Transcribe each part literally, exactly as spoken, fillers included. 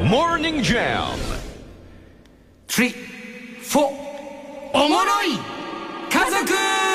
Morning Jam スリー、フォー、おもろい家族。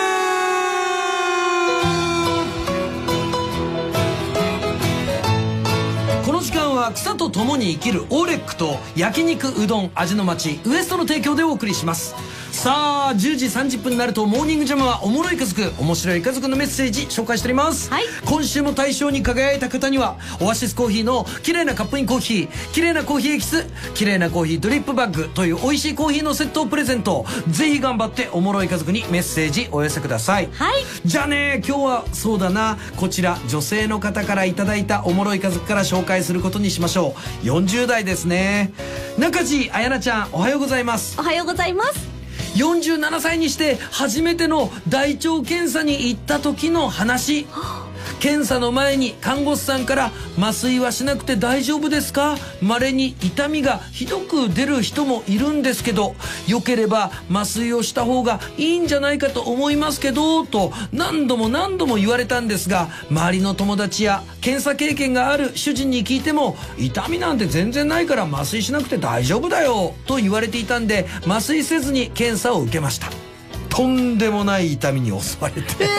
この時間は草と共に生きるオーレックと焼肉うどん味の町ウエストの提供でお送りします。さあじゅうじさんじゅっぷんになるとモーニングジャムはおもろい家族、面白い家族のメッセージ紹介しております、はい、今週も大賞に輝いた方にはオアシスコーヒーの綺麗なカップインコーヒー、綺麗なコーヒーエキス、綺麗なコーヒードリップバッグという美味しいコーヒーのセットをプレゼント。ぜひ頑張っておもろい家族にメッセージお寄せください、はい、じゃあね今日はそうだな、こちら女性の方からいただいたおもろい家族から紹介することにしましょう。よんじゅう代ですね。中地彩菜ちゃん、おはようございます。 おはようございます。 よんじゅうななさいにして初めての大腸検査に行った時の話。検査の前に看護師さんから麻酔はしなくて大丈夫ですか、稀に痛みがひどく出る人もいるんですけどよければ麻酔をした方がいいんじゃないかと思いますけどと何度も何度も言われたんですが、周りの友達や検査経験がある主人に聞いても痛みなんて全然ないから麻酔しなくて大丈夫だよと言われていたんで麻酔せずに検査を受けました。とんでもない痛みに襲われて、えー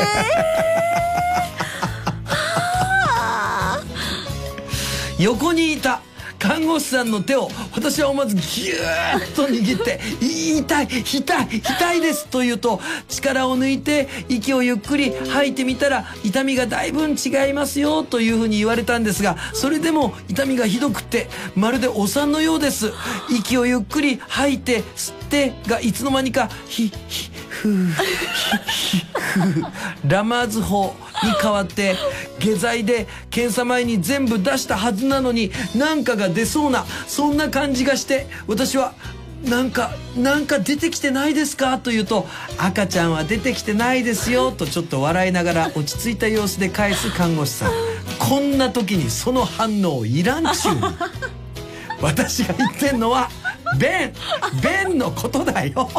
横にいた看護師さんの手を私は思わずギューッと握って「痛い痛い痛いです」と言うと力を抜いて息をゆっくり吐いてみたら痛みがだいぶ違いますよというふうに言われたんですが、それでも痛みがひどくてまるでお産のようです。息をゆっくり吐いて吸ってがいつの間にかヒヒフーヒヒフーラマーズ法に変わって下剤で検査前に全部出したはずなのになんかが出そうなそんな感じがして、私はなんかなんか出てきてないですかと言うと赤ちゃんは出てきてないですよとちょっと笑いながら落ち着いた様子で返す看護師さん。こんな時にその反応いらんちゅうに私が言ってんのは便便のことだよ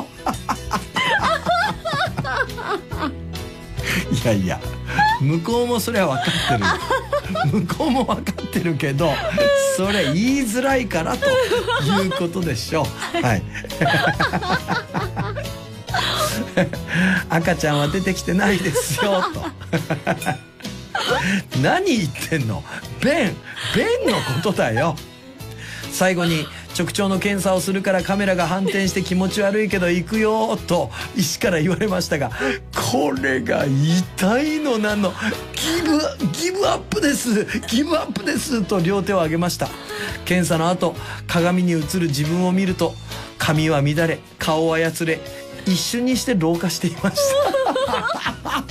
いやいや向こうもそれは分かってる向こうも分かってるけどそれ言いづらいからということでしょう。はい赤ちゃんは出てきてないですよと何言ってんの、便便のことだよ。最後に直腸の検査をするからカメラが反転して気持ち悪いけど行くよと医師から言われましたが、これが痛いのなんのギブギブアップですギブアップですと両手を挙げました。検査の後鏡に映る自分を見ると髪は乱れ顔を操れ一瞬にして老化していました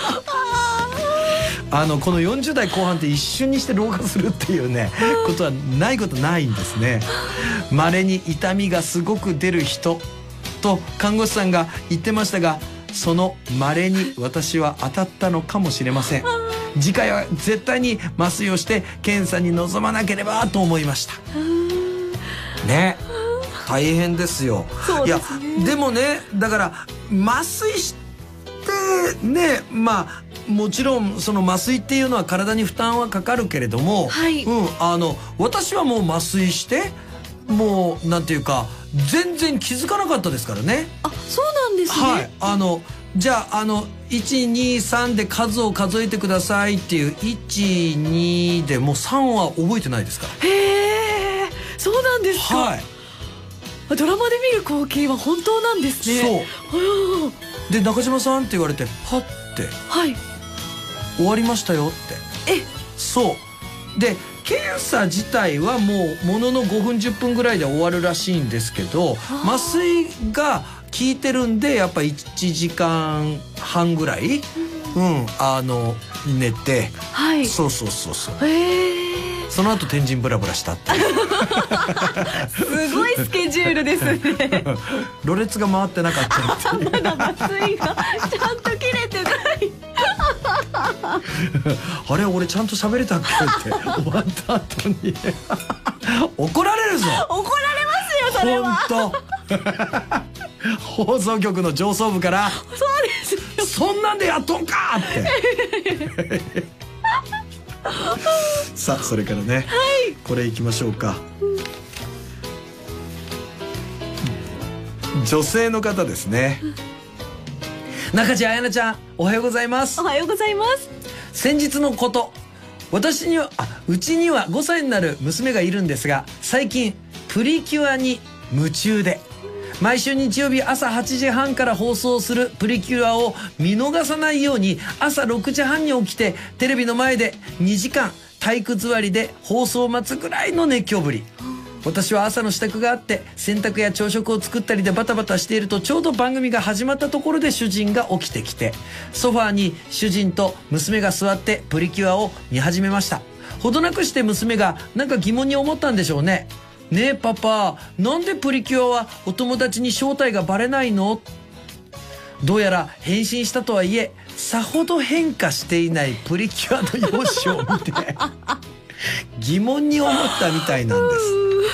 あのこのよんじゅう代後半って一瞬にして老化するっていうねことはないことないんですね。稀に痛みがすごく出る人と看護師さんが言ってましたが、その稀に私は当たったのかもしれません。次回は絶対に麻酔をして検査に臨まなければと思いましたね。大変ですよ。 そうですね。 いやでもねだから麻酔してね、まあもちろんその麻酔っていうのは体に負担はかかるけれども、はい、うん、あの私はもう麻酔してもうなんていうか全然気づかなかったですからね。 あ、そうなんですね。 はい、あのじゃああのいちにさんで数を数えてくださいっていういちにでもうさんは覚えてないですから。 へえ、そうなんですか。はい、ドラマで見る光景は本当なんですね。 そうで中島さんって言われてパッて、はい、終わりましたよって。え、そうで検査自体はもうもののごふんじゅっぷんぐらいで終わるらしいんですけど、麻酔が効いてるんでやっぱいちじかんはんぐらい、うん、うん、あの寝て、はい、そうそうそうそう、へえ、その後天神ブラブラしたってすごいスケジュールですねろれつが回ってなかったっていうまだ麻酔がちゃんと切れてないあれ俺ちゃんと喋れたっけって終わった後に怒られるぞ。 怒られますよそれは。 本当放送局の上層部からそうですよ、 そんなんでやっとんかってさあそれからね、はい、これいきましょうか。 女性の方ですね。中地彩菜ちゃん、おはようございます。 おはようございます。 先日のこと、私にはあうちにはごさいになる娘がいるんですが、最近プリキュアに夢中で、毎週日曜日朝はちじはんから放送するプリキュアを見逃さないように朝ろくじはんに起きてテレビの前でにじかん体育座りで放送を待つぐらいの熱狂ぶり。私は朝の支度があって洗濯や朝食を作ったりでバタバタしていると、ちょうど番組が始まったところで主人が起きてきて、ソファーに主人と娘が座ってプリキュアを見始めました。ほどなくして娘がなんか疑問に思ったんでしょうね。ねえパパ、なんでプリキュアはお友達に正体がバレないの？どうやら変身したとはいえさほど変化していないプリキュアの容姿を見て疑問に思ったみたいなんです。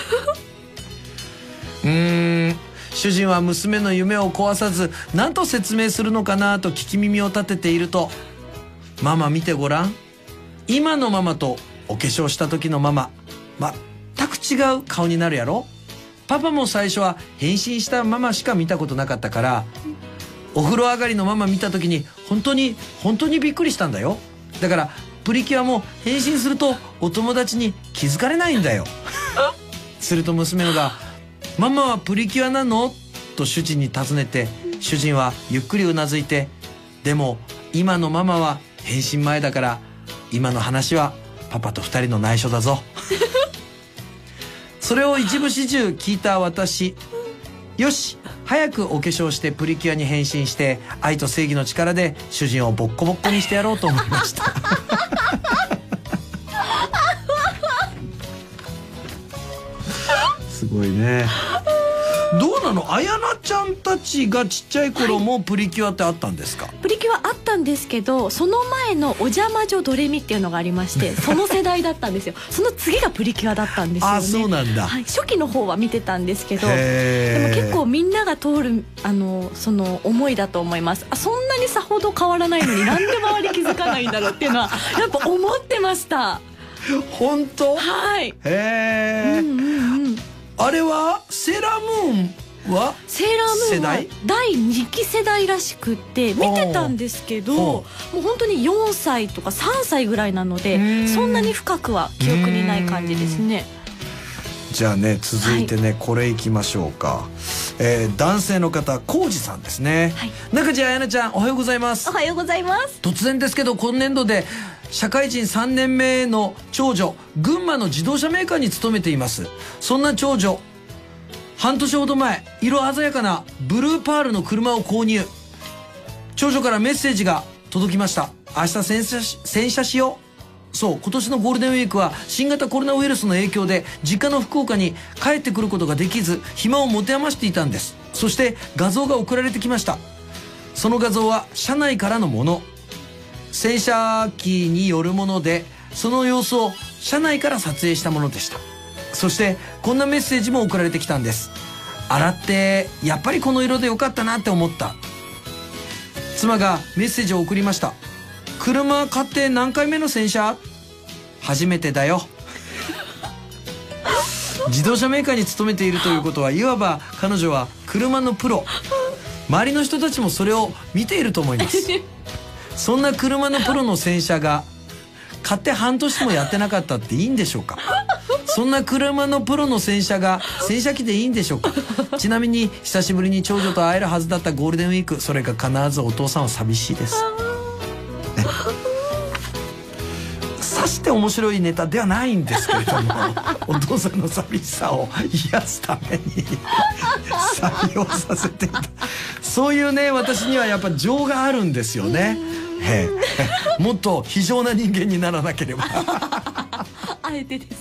うーん主人は娘の夢を壊さず何と説明するのかなと聞き耳を立てていると、ママ見てごらん、今のママとお化粧した時のママ、全く違う顔になるやろ。パパも最初は変身したママしか見たことなかったから、お風呂上がりのママ見た時に本当に本当にびっくりしたんだよ。だからプリキュアも変身するとお友達に気づかれないんだよ。すると娘が「ママはプリキュアなの？」と主人に尋ねて、主人はゆっくりうなずいて「でも今のママは変身前だから、今の話はパパと二人の内緒だぞ」それを一部始終聞いた私、よし早くお化粧してプリキュアに変身して愛と正義の力で主人をボッコボッコにしてやろうと思いました。すごいね。どうなの、あやなちゃんたちがちっちゃい頃もプリキュアってあったんですか？ プリキュアあったんですけど、その前のお邪魔女ドレミっていうのがありまして、その世代だったんですよ。その次がプリキュアだったんですよね。 あ、そうなんだ。 はい、初期の方は見てたんですけど、でも結構みんなが通るあのその思いだと思います。あ、そんなにさほど変わらないのになんで周り気づかないんだろうっていうのはやっぱ思ってました。 本当？ はい。 へえ、うんうんうん、あれはセーラームーンはセーラームーンはだいにき世代らしくって見てたんですけど、もう本当によんさいとかさんさいぐらいなので、そんなに深くは記憶にない感じですね。 じゃあね、続いてね、はい、これいきましょうか。えー、男性の方、浩二さんですね。はい、中地彩菜ちゃん、おはようございます。 おはようございます。 突然ですけど、今年度で社会人さんねんめの長女、群馬の自動車メーカーに勤めています。そんな長女、半年ほど前、色鮮やかなブルーパールの車を購入。長女からメッセージが届きました。明日洗車し、洗車しよう。そう、今年のゴールデンウィークは新型コロナウイルスの影響で実家の福岡に帰ってくることができず、暇を持て余していたんです。そして画像が送られてきました。その画像は車内からのもの、洗車機によるもので、その様子を車内から撮影したものでした。そしてこんなメッセージも送られてきたんです。洗ってやっぱりこの色でよかったなって思った。妻がメッセージを送りました。車買って何回目の洗車？初めてだよ。自動車メーカーに勤めているということは、いわば彼女は車のプロ。周りの人たちもそれを見ていると思います。そんな車のプロの洗車が買って半年もやってなかったっていいんでしょうか？そんな車のプロの洗車が洗車機でいいんでしょうか？ちなみに久しぶりに長女と会えるはずだったゴールデンウィーク、それが必ずお父さんは寂しいです。さして面白いネタではないんですけれども、お父さんの寂しさを癒すために採用させていた、そういうね、私にはやっぱ情があるんですよね。へえ、もっと非情な人間にならなければ。 あえてです